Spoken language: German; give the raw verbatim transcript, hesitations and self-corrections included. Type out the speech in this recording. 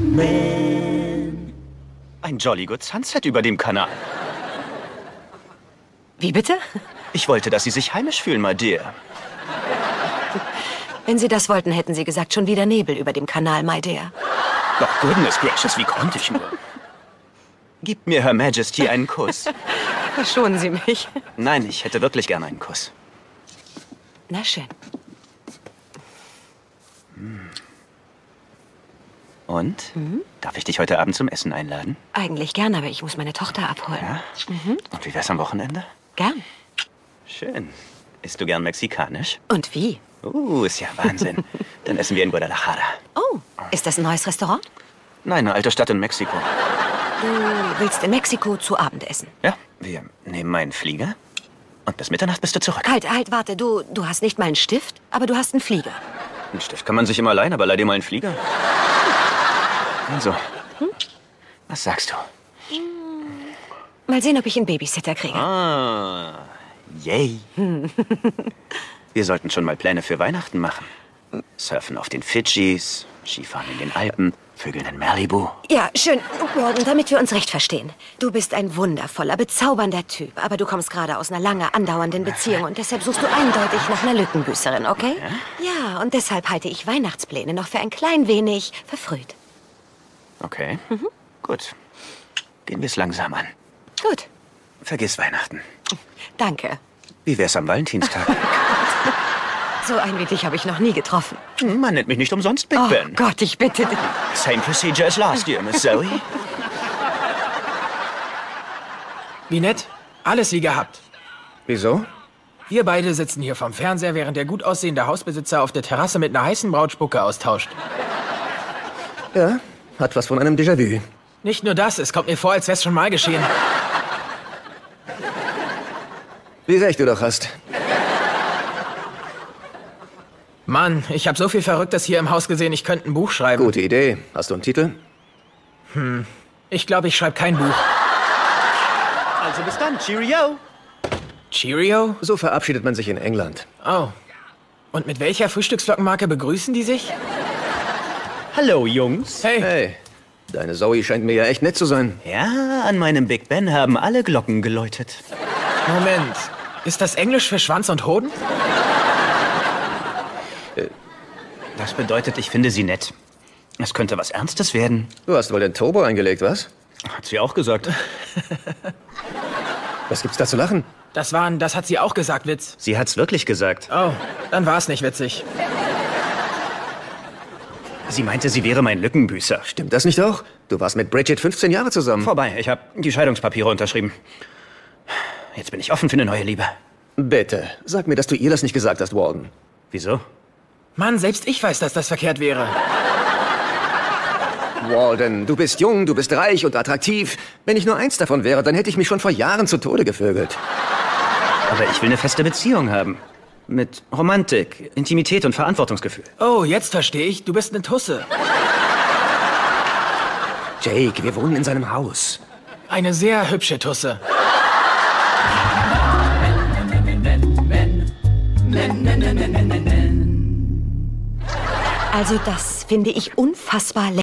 Man. Ein Jolly Good Sunset über dem Kanal. Wie bitte? Ich wollte, dass Sie sich heimisch fühlen, my dear. Wenn Sie das wollten, hätten Sie gesagt, schon wieder Nebel über dem Kanal, my dear. Doch, goodness gracious, wie konnte ich nur? Gib mir Her Majesty einen Kuss. Verschonen Sie mich. Nein, ich hätte wirklich gern einen Kuss. Na schön. Und? Mhm. Darf ich dich heute Abend zum Essen einladen? Eigentlich gern, aber ich muss meine Tochter abholen. Ja? Mhm. Und wie wär's am Wochenende? Gern. Schön. Isst du gern mexikanisch? Und wie? Uh, ist ja Wahnsinn. Dann essen wir in Guadalajara. Oh, ist das ein neues Restaurant? Nein, eine alte Stadt in Mexiko. Du willst in Mexiko zu Abend essen? Ja, wir nehmen einen Flieger und bis Mitternacht bist du zurück. Halt, halt, warte, du, du hast nicht mal einen Stift, aber du hast einen Flieger. Einen Stift kann man sich immer leihen, aber leih dir mal einen Flieger. Also, hm? Was sagst du? Mal sehen, ob ich einen Babysitter kriege. Ah, yay. Wir sollten schon mal Pläne für Weihnachten machen. Surfen auf den Fidschis, Skifahren in den Alpen, Vögeln in Malibu. Ja, schön. Morgan, damit wir uns recht verstehen. Du bist ein wundervoller, bezaubernder Typ, aber du kommst gerade aus einer lange andauernden Beziehung und deshalb suchst du eindeutig nach einer Lückenbüßerin, okay? Ja, ja, und deshalb halte ich Weihnachtspläne noch für ein klein wenig verfrüht. Okay, mhm. Gut. Gehen wir es langsam an. Gut. Vergiss Weihnachten. Danke. Wie wär's am Valentinstag? So ein wie dich habe ich noch nie getroffen. Man nennt mich nicht umsonst Big Oh Ben. Gott, ich bitte dich. Same procedure as last year, Miss Zoe. Wie nett. Alles wie gehabt. Wieso? Wir beide sitzen hier vom Fernseher, während der gut aussehende Hausbesitzer auf der Terrasse mit einer heißen Braut Spucke austauscht. Ja, hat was von einem Déjà-vu. Nicht nur das, es kommt mir vor, als wär's schon mal geschehen. Wie recht du doch hast. Mann, ich habe so viel Verrücktes hier im Haus gesehen, ich könnte ein Buch schreiben. Gute Idee. Hast du einen Titel? Hm, ich glaube, ich schreibe kein Buch. Also bis dann, Cheerio. Cheerio? So verabschiedet man sich in England. Oh. Und mit welcher Frühstücksflockenmarke begrüßen die sich? Hallo, Jungs. Hey. Hey, deine Zoe scheint mir ja echt nett zu sein. Ja, an meinem Big Ben haben alle Glocken geläutet. Moment. Ist das Englisch für Schwanz und Hoden? Das bedeutet, ich finde sie nett. Es könnte was Ernstes werden. Du hast wohl den Turbo eingelegt, was? Hat sie auch gesagt. Was gibt's da zu lachen? Das war ein, das hat sie auch gesagt, Witz. Sie hat's wirklich gesagt. Oh, dann war's nicht witzig. Sie meinte, sie wäre mein Lückenbüßer. Stimmt das nicht auch? Du warst mit Bridget fünfzehn Jahre zusammen. Vorbei, ich habe die Scheidungspapiere unterschrieben. Jetzt bin ich offen für eine neue Liebe. Bitte, sag mir, dass du ihr das nicht gesagt hast, Walden. Wieso? Mann, selbst ich weiß, dass das verkehrt wäre. Walden, du bist jung, du bist reich und attraktiv. Wenn ich nur eins davon wäre, dann hätte ich mich schon vor Jahren zu Tode gevögelt. Aber ich will eine feste Beziehung haben. Mit Romantik, Intimität und Verantwortungsgefühl. Oh, jetzt verstehe ich. Du bist eine Tusse. Jake, wir wohnen in seinem Haus. Eine sehr hübsche Tusse. Also das finde ich unfassbar